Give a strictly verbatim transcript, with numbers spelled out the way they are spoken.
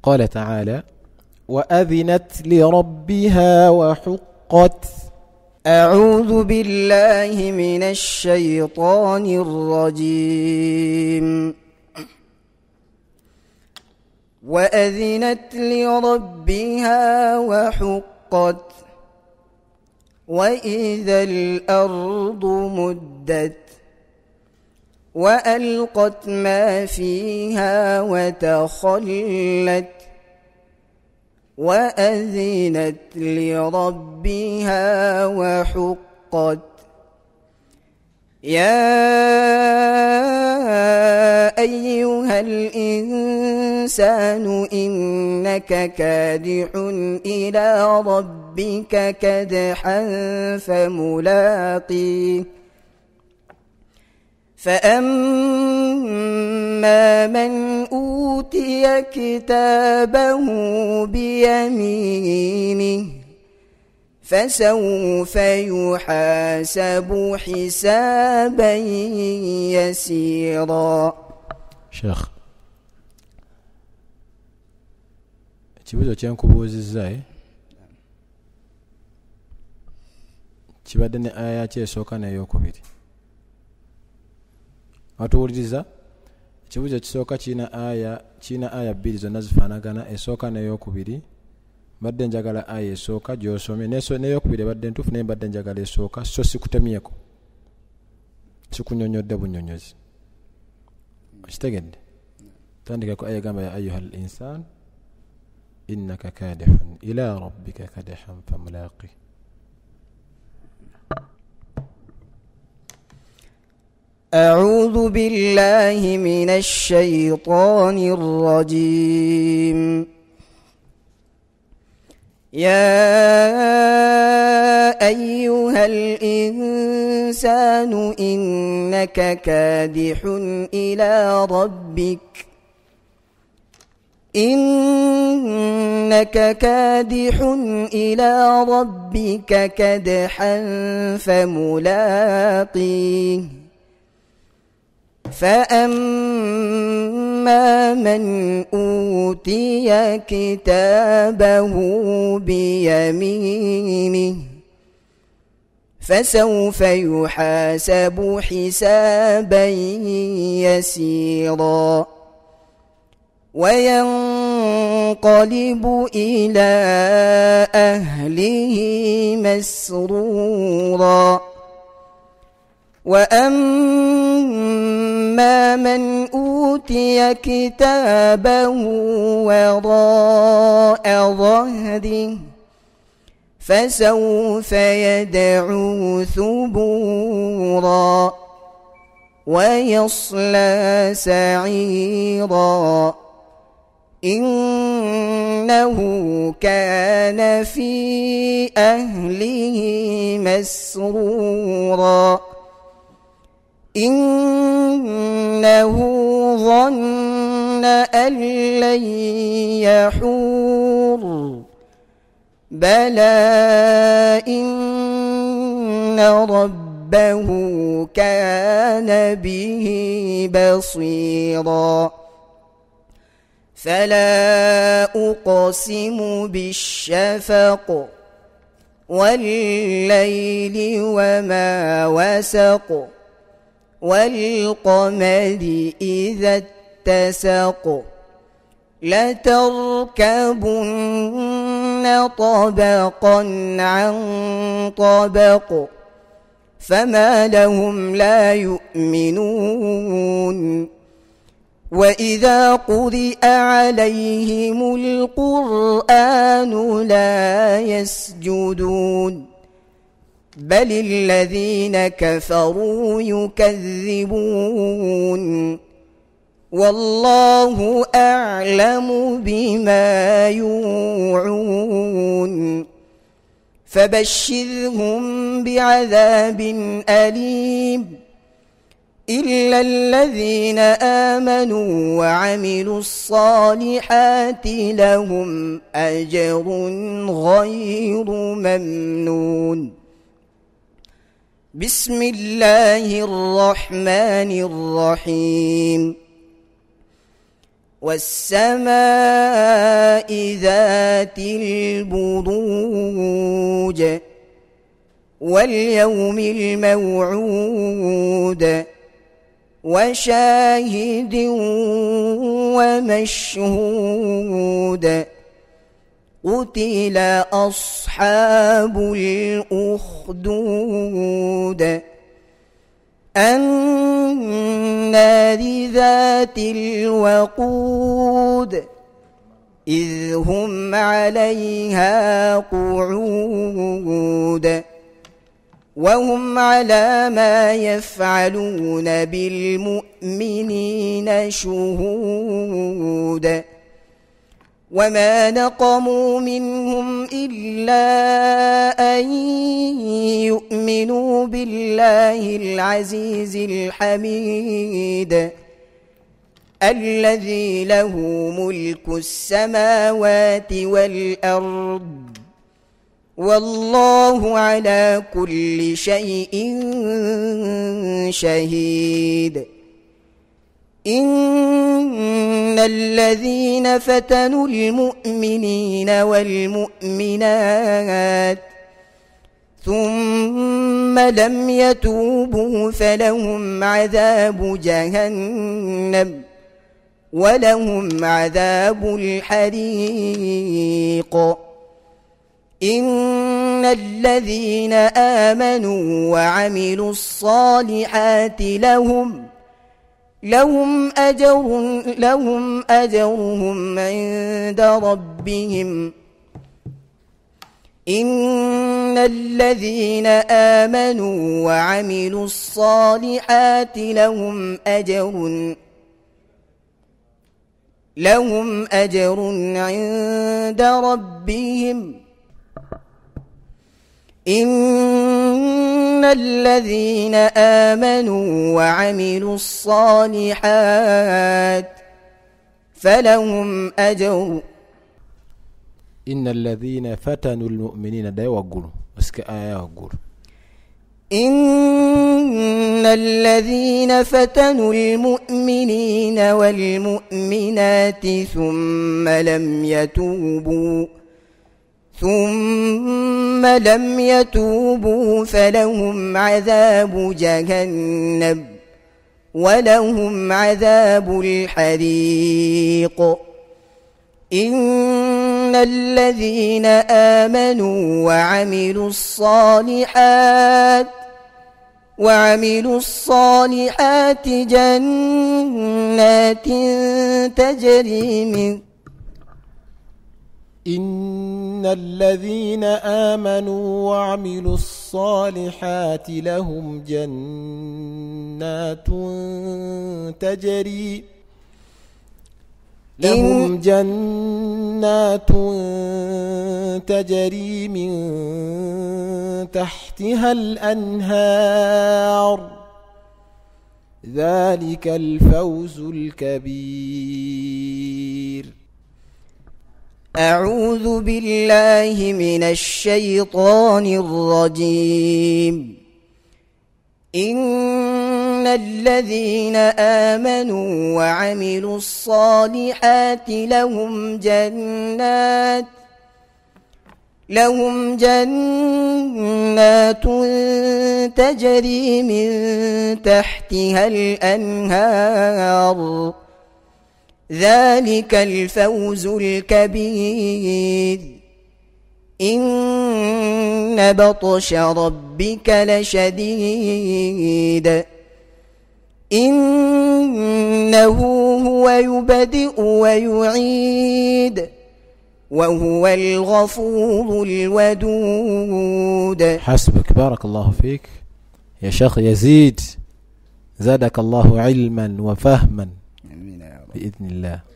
قال تعالى: وأذنت لربها وحقت. أعوذ بالله من الشيطان الرجيم. وأذنت لربها وحقت وإذا الأرض مدت وألقت ما فيها وتخلت وأذنت لربها وحقت. يا أيها الإنسان إنك كادح إلى ربك كدحا فملاقيه فأما من أوتي كتابه بيمينه فسوف يحاسب حسابا يسيرا. شيخ kibuzo kyenkubuuzizza kibadde ne aya kyesooka n'eyokubiri. Atuwuliriza? Ekibuzo kisooka kirina aya kirina aya bbiri zonna zifaanagana, esooka n'eyokubiri. Badde njagala aya esooka gy'osomye n'eyokubiri badde ntuufu, naye badde njagala esooka so sikutemyeko, sikunyonyodde bunyonyozi. Okitegedde? Tandikako aya gamba: ya ayuha al insan innaka kadihun ila rabbika kadihan famulaqih. أعوذ بالله من الشيطان الرجيم. يا أيها الإنسان إنك كادح إلى ربك إنك كادح إلى ربك كدحا فملاقيه فأما من أوتي كتابه بيمينه فسوف يحاسب حسابا يسيرا وينقلب إلى أهله مسرورا. وأما من أوتي كتابه وراء ظهره فسوف يدعو ثبورا ويصلى سعيرا إنه كان في أهله مسرورا إنه ظن أن لن يحور بلى إن ربه كان به بصيرا. فلا أقسم بالشفق والليل وما وسق والقمر إذا اتسق لتركبن طبقا عن طبق فما لهم لا يؤمنون وإذا قرئ عليهم القرآن لا يسجدون بل الذين كفروا يكذبون والله أعلم بما يوعون فبشرهم بعذاب أليم إلا الذين آمنوا وعملوا الصالحات لهم أجر غير ممنون. بسم الله الرحمن الرحيم. والسماء ذات البروج واليوم الموعود وشاهد ومشهود قتل أصحاب الأخدود النار ذات الوقود إذ هم عليها قعود وهم على ما يفعلون بالمؤمنين شهود وما نقموا منهم إلا أن يؤمنوا بالله العزيز الحميد الذي له ملك السماوات والأرض والله على كل شيء شهيد إن الذين فتنوا المؤمنين والمؤمنات ثم لم يتوبوا فلهم عذاب جهنم ولهم عذاب الحريق إن الذين آمنوا وعملوا الصالحات لهم لهم أجر لهم أجرهم عند ربهم إن الذين آمنوا وعملوا الصالحات لهم أجر لهم أجر عند ربهم إن الذين آمنوا وعملوا الصالحات فلهم أجر إن الذين فتنوا المؤمنين دا وقولوا اسك آية وقول إن الذين فتنوا المؤمنين والمؤمنات ثم لم يتوبوا ثم لم يتوبوا فلهم عذاب جهنم ولهم عذاب الحريق إن الذين آمنوا وعملوا الصالحات وعملوا الصالحات جنات تجري من إن الذين آمنوا وعملوا الصالحات لهم جنات تجري لهم جنات تجري من تحتها الأنهار ذلك الفوز الكبير. أعوذ بالله من الشيطان الرجيم. إن الذين آمنوا وعملوا الصالحات لهم جنات لهم جنات تجري من تحتها الأنهار ذلك الفوز الكبير. إن بطش ربك لشديد إنه هو يبدئ ويعيد وهو الغفور الودود. حسبك، بارك الله فيك يا شيخ يزيد، زادك الله علما وفهما بإذن الله.